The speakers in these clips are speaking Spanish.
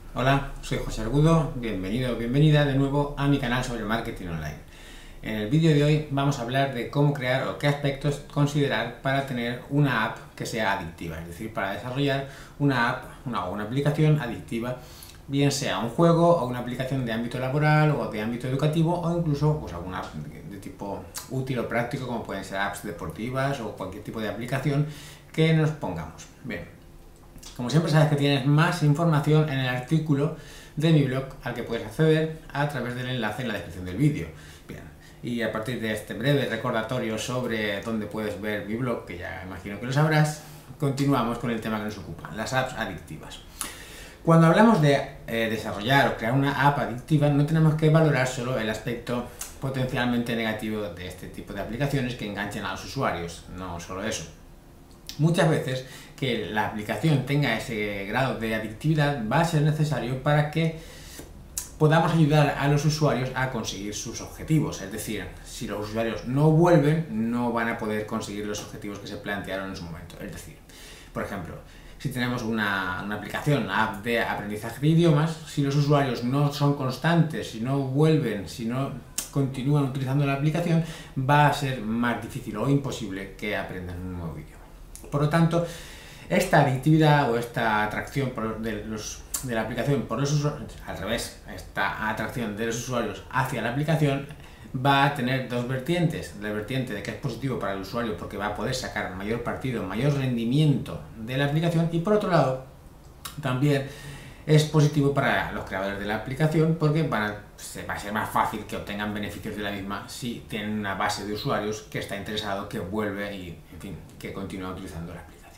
Hola, soy José Argudo, bienvenido o bienvenida de nuevo a mi canal sobre marketing online. En el vídeo de hoy vamos a hablar de cómo crear o qué aspectos considerar para tener una app que sea adictiva, es decir, para desarrollar una app o una aplicación adictiva, bien sea un juego o una aplicación de ámbito laboral o de ámbito educativo o incluso pues, alguna app de tipo útil o práctico como pueden ser apps deportivas o cualquier tipo de aplicación que nos pongamos. Bien. Como siempre sabes que tienes más información en el artículo de mi blog al que puedes acceder a través del enlace en la descripción del vídeo. Bien, y a partir de este breve recordatorio sobre dónde puedes ver mi blog, que ya imagino que lo sabrás, continuamos con el tema que nos ocupa, las apps adictivas. Cuando hablamos de desarrollar o crear una app adictiva, no tenemos que valorar solo el aspecto potencialmente negativo de este tipo de aplicaciones que enganchen a los usuarios, no solo eso. Muchas veces que la aplicación tenga ese grado de adictividad va a ser necesario para que podamos ayudar a los usuarios a conseguir sus objetivos. Es decir, si los usuarios no vuelven, no van a poder conseguir los objetivos que se plantearon en su momento. Es decir, por ejemplo, si tenemos una aplicación, una app de aprendizaje de idiomas, si los usuarios no son constantes, si no vuelven, si no continúan utilizando la aplicación, va a ser más difícil o imposible que aprendan un nuevo idioma. Por lo tanto, esta adictividad o esta atracción de la aplicación por los usuarios, al revés, esta atracción de los usuarios hacia la aplicación va a tener dos vertientes. La vertiente de que es positivo para el usuario porque va a poder sacar mayor partido, mayor rendimiento de la aplicación, y por otro lado, también es positivo para los creadores de la aplicación porque va a ser más fácil que obtengan beneficios de la misma si tienen una base de usuarios que está interesado, que vuelve y, en fin, que continúa utilizando la aplicación.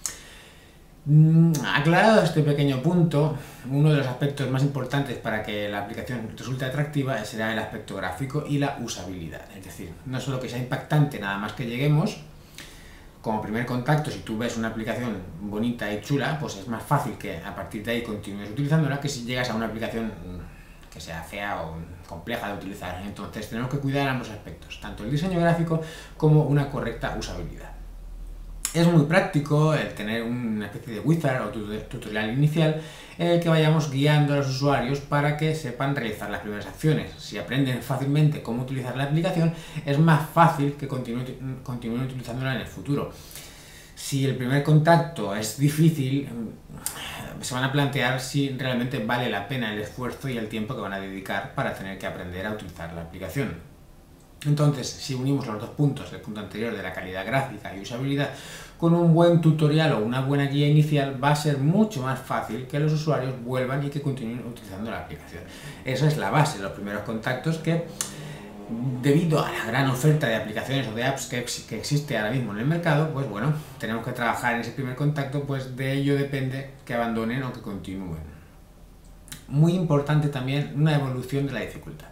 Aclarado este pequeño punto, uno de los aspectos más importantes para que la aplicación resulte atractiva será el aspecto gráfico y la usabilidad. Es decir, no solo que sea impactante nada más que lleguemos. Como primer contacto, si tú ves una aplicación bonita y chula, pues es más fácil que a partir de ahí continúes utilizándola que si llegas a una aplicación que sea fea o compleja de utilizar. Entonces tenemos que cuidar ambos aspectos, tanto el diseño gráfico como una correcta usabilidad. Es muy práctico el tener una especie de wizard o tutorial inicial en el que vayamos guiando a los usuarios para que sepan realizar las primeras acciones. Si aprenden fácilmente cómo utilizar la aplicación, es más fácil que continúen utilizándola en el futuro. Si el primer contacto es difícil, se van a plantear si realmente vale la pena el esfuerzo y el tiempo que van a dedicar para tener que aprender a utilizar la aplicación. Entonces, si unimos los dos puntos, el punto anterior de la calidad gráfica y usabilidad, con un buen tutorial o una buena guía inicial, va a ser mucho más fácil que los usuarios vuelvan y que continúen utilizando la aplicación. Esa es la base, los primeros contactos que, debido a la gran oferta de aplicaciones o de apps que existe ahora mismo en el mercado, pues bueno, tenemos que trabajar en ese primer contacto, pues de ello depende que abandonen o que continúen. Muy importante también una evolución de la dificultad.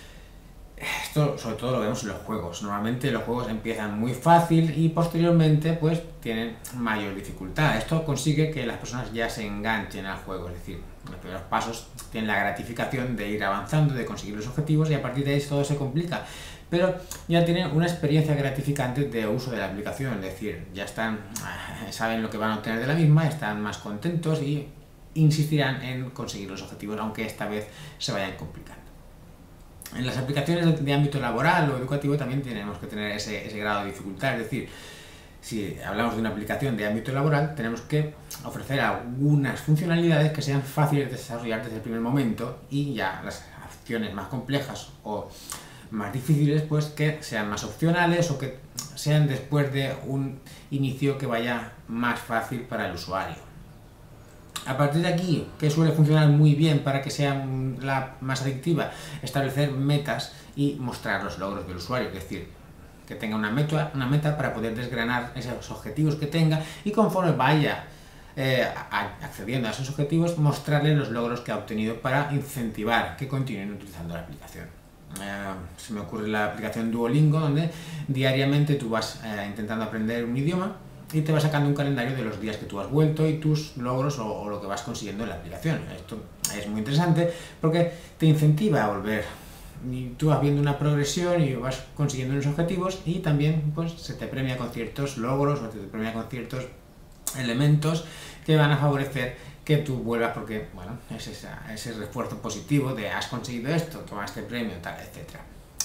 Esto sobre todo lo vemos en los juegos. Normalmente los juegos empiezan muy fácil y posteriormente pues tienen mayor dificultad. Esto consigue que las personas ya se enganchen al juego, es decir, los primeros pasos tienen la gratificación de ir avanzando, de conseguir los objetivos y a partir de ahí todo se complica. Pero ya tienen una experiencia gratificante de uso de la aplicación, es decir, ya saben lo que van a obtener de la misma, están más contentos y insistirán en conseguir los objetivos, aunque esta vez se vayan complicando. En las aplicaciones de ámbito laboral o educativo también tenemos que tener ese grado de dificultad, es decir, si hablamos de una aplicación de ámbito laboral, tenemos que ofrecer algunas funcionalidades que sean fáciles de desarrollar desde el primer momento y ya las acciones más complejas o más difíciles pues que sean más opcionales o que sean después de un inicio que vaya más fácil para el usuario. A partir de aquí, que suele funcionar muy bien para que sea la más adictiva, establecer metas y mostrar los logros del usuario, es decir, que tenga una meta para poder desgranar esos objetivos que tenga y conforme vaya accediendo a esos objetivos, mostrarle los logros que ha obtenido para incentivar que continúen utilizando la aplicación. Se me ocurre la aplicación Duolingo, donde diariamente tú vas intentando aprender un idioma y te va sacando un calendario de los días que tú has vuelto y tus logros o lo que vas consiguiendo en la aplicación. Esto es muy interesante porque te incentiva a volver y tú vas viendo una progresión y vas consiguiendo unos objetivos y también pues se te premia con ciertos logros o te premia con ciertos elementos que van a favorecer que tú vuelvas porque, bueno, es ese refuerzo positivo de has conseguido esto, toma este premio, tal, etcétera.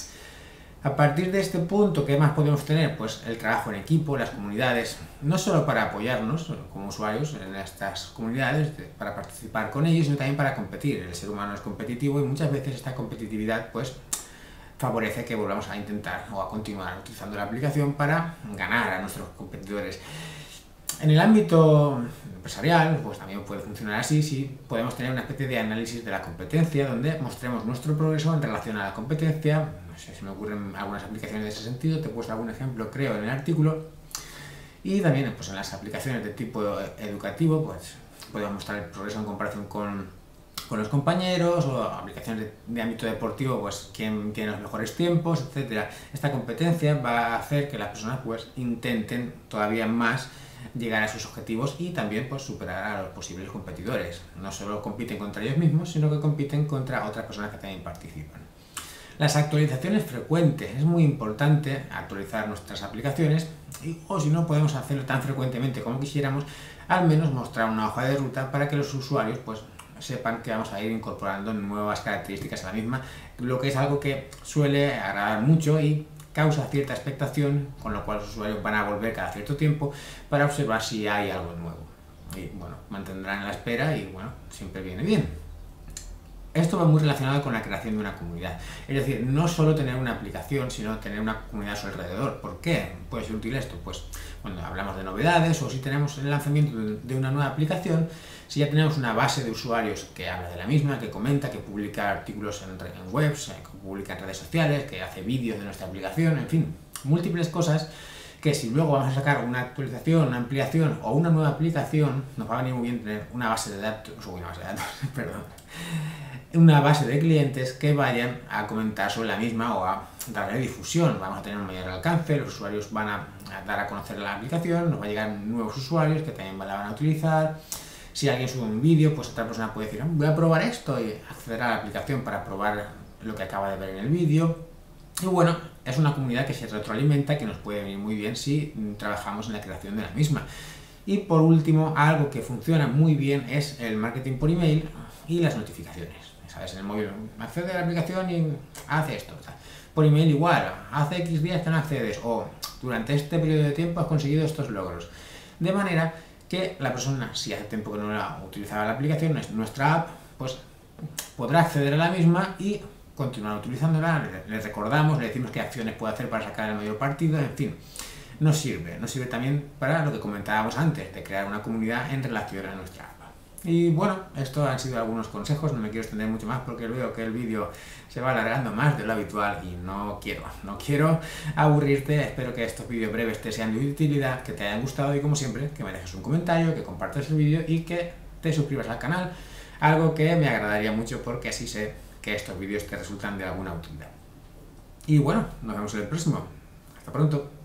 A partir de este punto, ¿qué más podemos tener? Pues el trabajo en equipo, las comunidades, no solo para apoyarnos como usuarios en estas comunidades, para participar con ellos, sino también para competir. El ser humano es competitivo y muchas veces esta competitividad pues favorece que volvamos a intentar o a continuar utilizando la aplicación para ganar a nuestros competidores. En el ámbito empresarial, pues también puede funcionar así, si podemos tener una especie de análisis de la competencia, donde mostremos nuestro progreso en relación a la competencia. No sé, se me ocurren algunas aplicaciones de ese sentido, te he puesto algún ejemplo, creo, en el artículo. Y también pues, en las aplicaciones de tipo educativo, pues podemos mostrar el progreso en comparación con los compañeros, o aplicaciones de ámbito deportivo, pues quién tiene los mejores tiempos, etcétera. Esta competencia va a hacer que las personas pues intenten todavía más llegar a sus objetivos y también pues superar a los posibles competidores. No solo compiten contra ellos mismos, sino que compiten contra otras personas que también participan. Las actualizaciones frecuentes, es muy importante actualizar nuestras aplicaciones o si no podemos hacerlo tan frecuentemente como quisiéramos, al menos mostrar una hoja de ruta para que los usuarios pues sepan que vamos a ir incorporando nuevas características a la misma, lo que es algo que suele agradar mucho y causa cierta expectación, con lo cual los usuarios van a volver cada cierto tiempo para observar si hay algo nuevo. Y bueno, mantendrán la espera y bueno, siempre viene bien. Esto va muy relacionado con la creación de una comunidad. Es decir, no solo tener una aplicación, sino tener una comunidad a su alrededor. ¿Por qué puede ser útil esto? Pues cuando hablamos de novedades o si tenemos el lanzamiento de una nueva aplicación, si ya tenemos una base de usuarios que habla de la misma, que comenta, que publica artículos en webs, que publica en redes sociales, que hace vídeos de nuestra aplicación, en fin, múltiples cosas que si luego vamos a sacar una actualización, una ampliación o una nueva aplicación, nos va a venir muy bien tener una base de datos, perdón, una base de clientes que vayan a comentar sobre la misma o a darle difusión. Vamos a tener un mayor alcance, los usuarios van a dar a conocer la aplicación, nos va a llegar nuevos usuarios que también la van a utilizar. Si alguien sube un vídeo, pues otra persona puede decir, voy a probar esto y acceder a la aplicación para probar lo que acaba de ver en el vídeo. Y bueno, es una comunidad que se retroalimenta, que nos puede venir muy bien si trabajamos en la creación de la misma. Y por último, algo que funciona muy bien es el marketing por email y las notificaciones. ¿Sabes? En el móvil, accede a la aplicación y hace esto. Por email igual, hace X días que no accedes o durante este periodo de tiempo has conseguido estos logros. De manera que la persona, si hace tiempo que no la utilizaba la aplicación, nuestra app, pues podrá acceder a la misma y continuar utilizándola. Le recordamos, le decimos qué acciones puede hacer para sacar el mayor partido, en fin. Nos sirve también para lo que comentábamos antes, de crear una comunidad en relación a nuestra app. Y bueno, estos han sido algunos consejos, no me quiero extender mucho más porque veo que el vídeo se va alargando más de lo habitual y no quiero aburrirte. Espero que estos vídeos breves te sean de utilidad, que te hayan gustado y como siempre, que me dejes un comentario, que compartas el vídeo y que te suscribas al canal, algo que me agradaría mucho porque así sé que estos vídeos te resultan de alguna utilidad. Y bueno, nos vemos en el próximo. Hasta pronto.